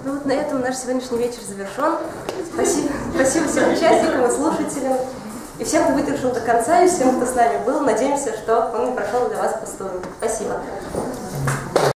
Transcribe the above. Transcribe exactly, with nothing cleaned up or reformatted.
Ну вот на этом наш сегодняшний вечер завершен. Спасибо, спасибо всем участникам и слушателям, и всем, кто выдержал до конца, и всем, кто с нами был. Надеемся, что он не прошел для вас пустую. Спасибо.